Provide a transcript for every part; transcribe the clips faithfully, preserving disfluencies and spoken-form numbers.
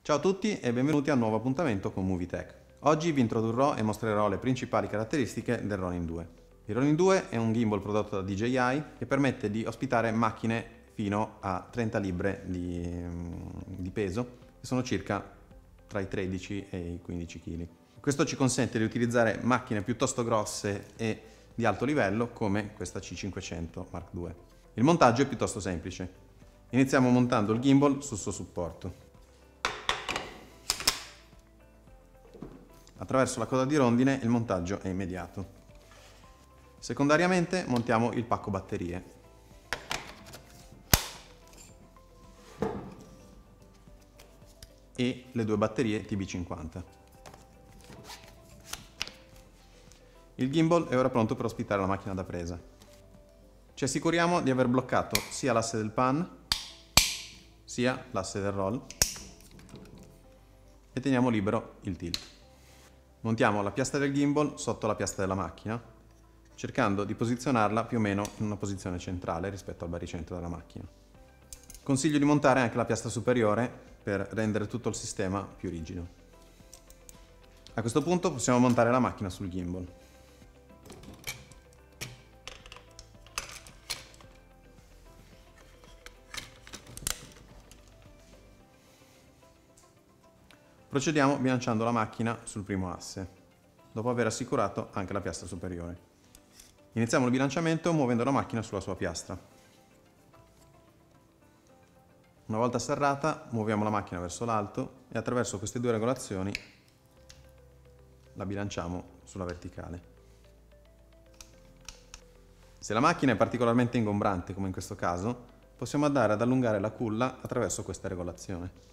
Ciao a tutti e benvenuti a un nuovo appuntamento con Movitech. Oggi vi introdurrò e mostrerò le principali caratteristiche del Ronin due. Il Ronin due è un gimbal prodotto da D J I che permette di ospitare macchine fino a trenta libbre di, di peso, che sono circa tra i tredici e i quindici chili. Questo ci consente di utilizzare macchine piuttosto grosse e di alto livello come questa C cinquecento Mark due. Il montaggio è piuttosto semplice. Iniziamo montando il gimbal sul suo supporto. Attraverso la coda di rondine il montaggio è immediato. Secondariamente montiamo il pacco batterie. E le due batterie T B cinquanta. Il gimbal è ora pronto per ospitare la macchina da presa. Ci assicuriamo di aver bloccato sia l'asse del pan sia l'asse del roll e teniamo libero il tilt. Montiamo la piastra del gimbal sotto la piastra della macchina, cercando di posizionarla più o meno in una posizione centrale rispetto al baricentro della macchina. Consiglio di montare anche la piastra superiore per rendere tutto il sistema più rigido. A questo punto possiamo montare la macchina sul gimbal. Procediamo bilanciando la macchina sul primo asse, dopo aver assicurato anche la piastra superiore. Iniziamo il bilanciamento muovendo la macchina sulla sua piastra. Una volta serrata, muoviamo la macchina verso l'alto e attraverso queste due regolazioni la bilanciamo sulla verticale. Se la macchina è particolarmente ingombrante, come in questo caso, possiamo andare ad allungare la culla attraverso questa regolazione.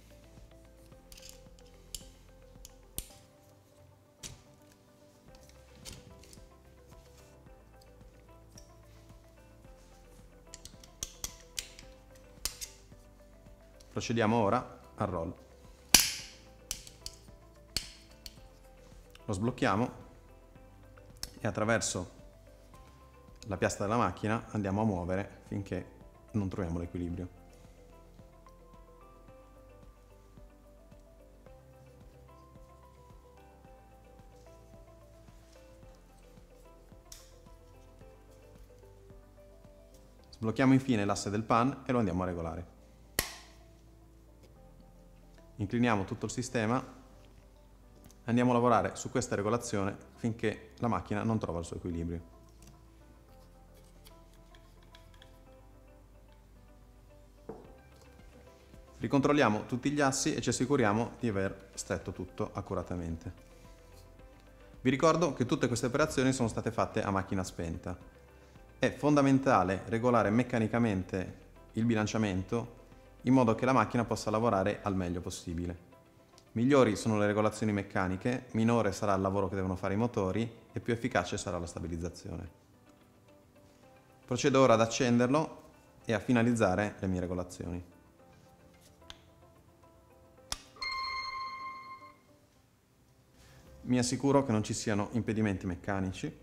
Procediamo ora al roll. Lo sblocchiamo e attraverso la piastra della macchina andiamo a muovere finché non troviamo l'equilibrio. Sblocchiamo infine l'asse del pan e lo andiamo a regolare. Incliniamo tutto il sistema, andiamo a lavorare su questa regolazione finché la macchina non trova il suo equilibrio. Ricontrolliamo tutti gli assi e ci assicuriamo di aver stretto tutto accuratamente. Vi ricordo che tutte queste operazioni sono state fatte a macchina spenta. È fondamentale regolare meccanicamente il bilanciamento in modo che la macchina possa lavorare al meglio possibile. Migliori sono le regolazioni meccaniche, minore sarà il lavoro che devono fare i motori e più efficace sarà la stabilizzazione. Procedo ora ad accenderlo e a finalizzare le mie regolazioni. Mi assicuro che non ci siano impedimenti meccanici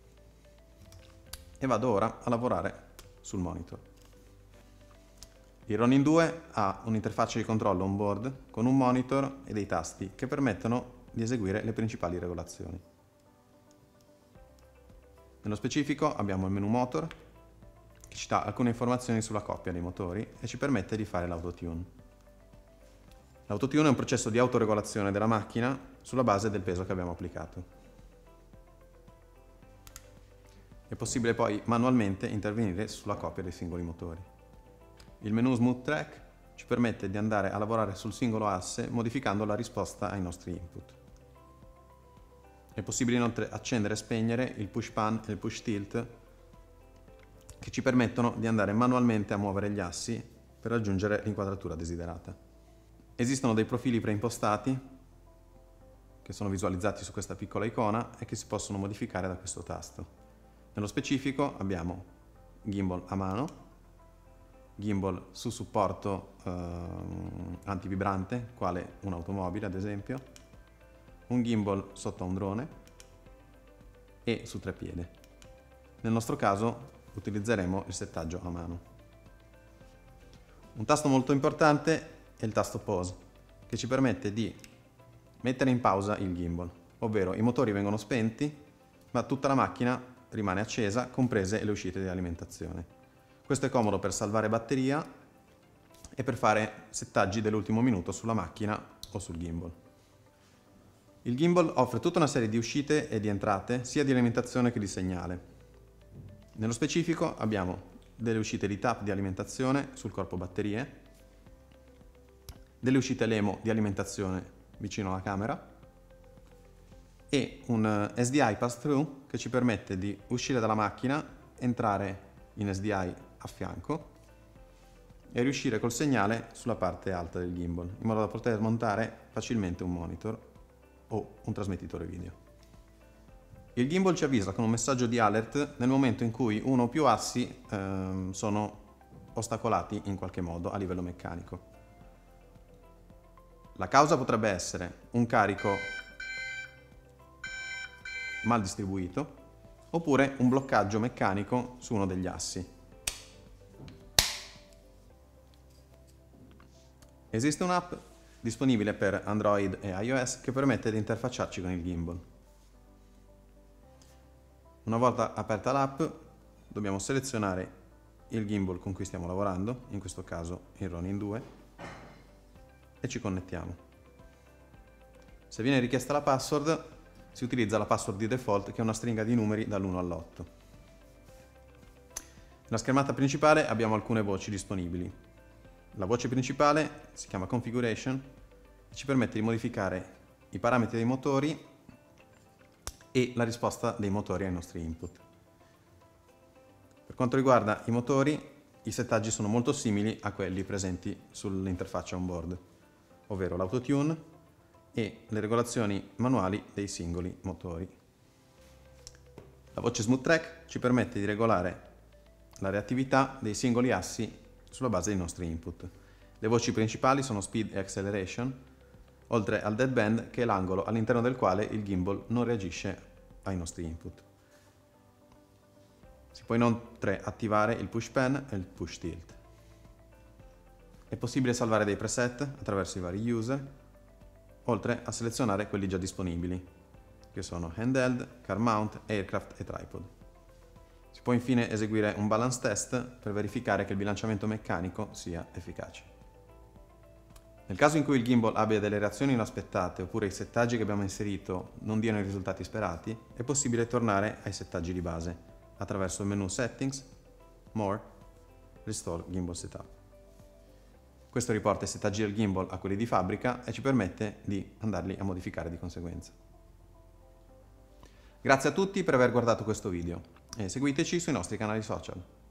e vado ora a lavorare sul monitor. Il Ronin due ha un'interfaccia di controllo on board con un monitor e dei tasti che permettono di eseguire le principali regolazioni. Nello specifico abbiamo il menu motor che ci dà alcune informazioni sulla coppia dei motori e ci permette di fare l'autotune. L'autotune è un processo di autoregolazione della macchina sulla base del peso che abbiamo applicato. È possibile poi manualmente intervenire sulla coppia dei singoli motori. Il menu Smooth Track ci permette di andare a lavorare sul singolo asse modificando la risposta ai nostri input. È possibile inoltre accendere e spegnere il push pan e il push tilt che ci permettono di andare manualmente a muovere gli assi per raggiungere l'inquadratura desiderata. Esistono dei profili preimpostati che sono visualizzati su questa piccola icona e che si possono modificare da questo tasto. Nello specifico abbiamo gimbal a mano, gimbal su supporto eh, antivibrante, quale un'automobile ad esempio, un gimbal sotto a un drone e su treppiede. Nel nostro caso utilizzeremo il settaggio a mano. Un tasto molto importante è il tasto pause, che ci permette di mettere in pausa il gimbal, ovvero i motori vengono spenti, ma tutta la macchina rimane accesa, comprese le uscite di alimentazione. Questo è comodo per salvare batteria e per fare settaggi dell'ultimo minuto sulla macchina o sul gimbal. Il gimbal offre tutta una serie di uscite e di entrate, sia di alimentazione che di segnale. Nello specifico abbiamo delle uscite di tap di alimentazione sul corpo batterie, delle uscite LEMO di alimentazione vicino alla camera e un S D I pass-through che ci permette di uscire dalla macchina, entrare in S D I a fianco e riuscire col segnale sulla parte alta del gimbal, in modo da poter montare facilmente un monitor o un trasmettitore video. Il gimbal ci avvisa con un messaggio di alert nel momento in cui uno o più assi ehm, sono ostacolati in qualche modo a livello meccanico. La causa potrebbe essere un carico mal distribuito oppure un bloccaggio meccanico su uno degli assi. Esiste un'app disponibile per Android e iOS che permette di interfacciarci con il gimbal. Una volta aperta l'app, dobbiamo selezionare il gimbal con cui stiamo lavorando, in questo caso il Ronin due, e ci connettiamo. Se viene richiesta la password, si utilizza la password di default, che è una stringa di numeri dall'uno all'otto. Nella schermata principale abbiamo alcune voci disponibili. La voce principale si chiama Configuration e ci permette di modificare i parametri dei motori e la risposta dei motori ai nostri input. Per quanto riguarda i motori, i settaggi sono molto simili a quelli presenti sull'interfaccia onboard, ovvero l'autotune e le regolazioni manuali dei singoli motori. La voce Smooth Track ci permette di regolare la reattività dei singoli assi sulla base dei nostri input. Le voci principali sono Speed e Acceleration, oltre al Deadband, che è l'angolo all'interno del quale il gimbal non reagisce ai nostri input. Si può inoltre attivare il Push Pen e il Push Tilt. È possibile salvare dei preset attraverso i vari user, oltre a selezionare quelli già disponibili, che sono Handheld, Car Mount, Aircraft e Tripod. Si può infine eseguire un balance test per verificare che il bilanciamento meccanico sia efficace. Nel caso in cui il gimbal abbia delle reazioni inaspettate oppure i settaggi che abbiamo inserito non diano i risultati sperati, è possibile tornare ai settaggi di base attraverso il menu Settings, More, Restore Gimbal Setup. Questo riporta i settaggi del gimbal a quelli di fabbrica e ci permette di andarli a modificare di conseguenza. Grazie a tutti per aver guardato questo video e seguiteci sui nostri canali social.